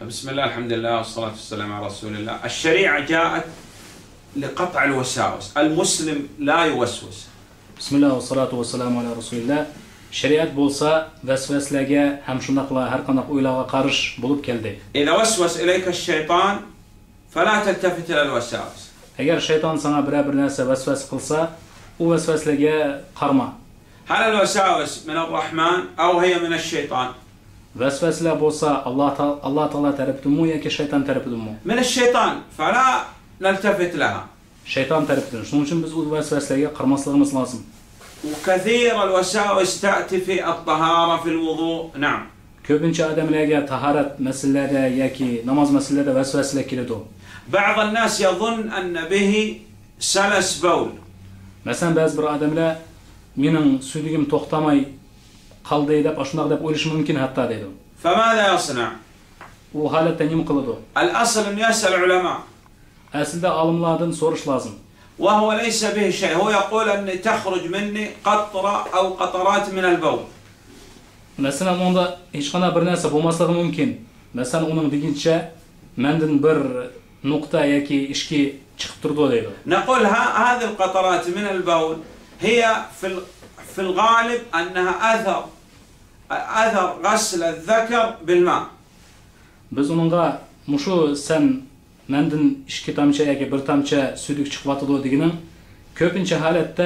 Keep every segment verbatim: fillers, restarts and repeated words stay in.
بسم الله الحمد لله والصلاة والسلام على رسول الله. الشريعة جاءت لقطع الوساوس، المسلم لا يوسوس. بسم الله والصلاة والسلام على رسول الله. Şeriat bolsa vesveselerge hem şundakla her kanak uylağa karış bulup geldi. إذا وسوس إليك الشيطان فلا تلتفت إلى الوساوس. Eğer şeytan sana birer bir narsa vesvese kılsa, o vesveselerge karma. هل الوساوس من الرحمن أو هي من الشيطان؟ Vesveseler bolsa Allah Allah Teala tarafından mı ya ki şeytan tarafından mı? من الشيطان فلا نلتفت لها. Şeytan tarafından. Şunun için biz o vesveselerge karmaslığımız lazım. وكثير الوساوس تأتي في الطهارة في الوضوء. نعم. Köpünçe adamlarga taharet meselelerde ya ki namaz meselelerinde vesveseler kilidi. بعض الناس يظن أن به سلس بول. Mesela bazı bir adamlar mening suydigim to'xtamay qaldi deb ashunaq deb o'ylashi mumkin hatta deydi. فماذا يصنع؟ U holatda nima qiladi? الأصل أن يسأل العلماء. Aslida olimlardan so'rash lozim. وهو ليس به شيء، هو يقول أن تخرج مني قطرة أو قطرات من البول. Mesela onda hech qanday bir narsa bo'lmasligi mumkin. Mesela uning degincha mendan bir nuqta yoki ishki chiqib turdi deydi. نقول هذه القطرات من البول هي في في الغالب أنها أثر أثر غسل الذكر بالماء. Biz uningga mushu sen mendan ishki tomchi yoki bir tomchi suydik chiqyotdi deganing ko'pincha holatda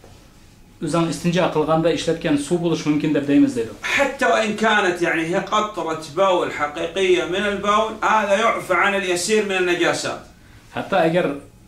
o'zing istinjo qilganda ishlatgan suv bo'lish mumkin deb deymiz deydi. حتى وإن كانت يعني هي قطرة بول حقيقية من البول هذا يعفى عن اليسير من النجاسات. Hatta agar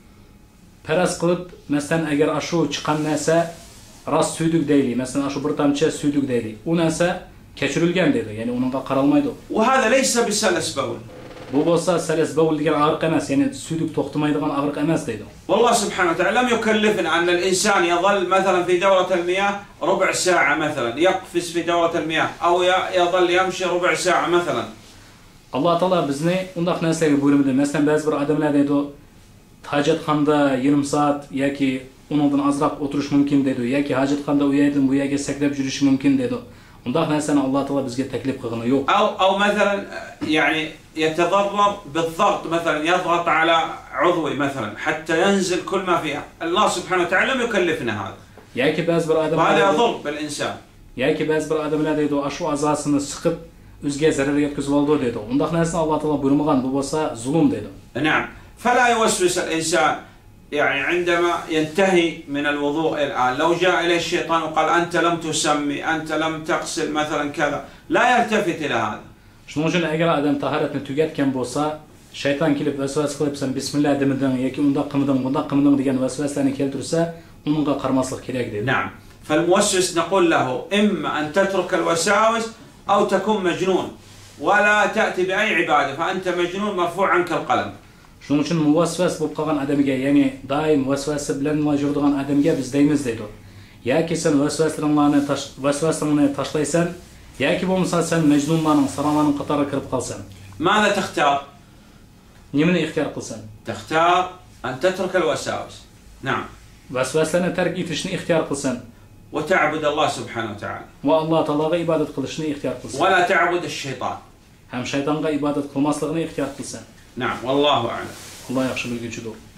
faraz qilib, masalan agar ashu chiqqan narsa rost suydik deyli, masalan ashu bir tomchi suydik deyli. U narsa kechirilgan deydi, ya'ni uningga qaralmaydi. وهذا ليس بسلس بول. Bu bo'lsa salas bawl degan og'riq emas, ya'ni suydik to'xtamaydigan og'riq emas deydi. والله سبحانه وتعالى لم يكلفنا أن الإنسان يظل مثلا في دورة المياه ربع ساعة مثلا يقفز في دورة المياه أو يظل يمشي ربع ساعة مثلا. Allah Taala bizni undaq narsaga buyurmadi. Masalan ba'zi bir odamlar deydi, hojatxonada yarim soat yoki undan ozroq o'tirish mumkin deydi, yoki hojatxonada u yerdan bu yerga sakrab yurish mumkin deydi. Undaq narsani Alloh Taala bizga taklif qilgani yo'q. أو أو مثلا يعني يتضرر بالضغط مثلا يضغط على عضوي مثلا حتى ينزل كل ما فيها. الله سبحانه وتعالى لم يكلفنا هذا. Yoki ba'zi bir odamlar وهذا يضر بالإنسان. Yoki ba'zi bir odamlar deydi, ashu a'zosini siqib o'ziga zarar yetkazib oldi deydi. Undaq narsani Alloh Taolo buyurmagan, bu bo'lsa zulm deydi. نعم. فلا يوسوس الإنسان يعني عندما ينتهي من الوضوء الآن لو جاء إليه الشيطان وقال أنت لم تسمي أنت لم تغسل مثلا كذا لا يلتفت إلى هذا. Shuning uchun agar odam tahoratni tugatgan bo'lsa, shayton kelib vasvasa qilib sen bismillah demiding yoki undaq qilmading, bundaq qilmading degan vasvasalarni keltirsa, uningga qarmaslik kerak deydi. نعم. فالموسوس نقول له إما أن تترك الوساوس أو تكون مجنون ولا تأتي بأي عبادة فأنت مجنون مرفوع عنك القلم. Shuning uchun muvasvas bo'lib qolgan odamga, ya'ni doim vasvasa bilan yuradigan odamga biz deymiz deydi. Yoki sen vasvasalaringni vasvasalaringni tashlaysan, yoki bo'lmasa sen majnunlarning sarolarning qatoriga kirib qolsan. ماذا تختار؟ Nimani ixtiyor qilsan? تختار أن تترك الوساوس. نعم. Vasvasalarni tark etishni ixtiyor qilsan. وتعبد الله سبحانه وتعالى. Va Alloh taologa ibodat qilishni ixtiyor qilsan. ولا تعبد الشيطان. Ham shaytonga ibodat qilmasligini ixtiyor qilsan. نعم والله أعلم. Alloh yaxshi bilguchidir.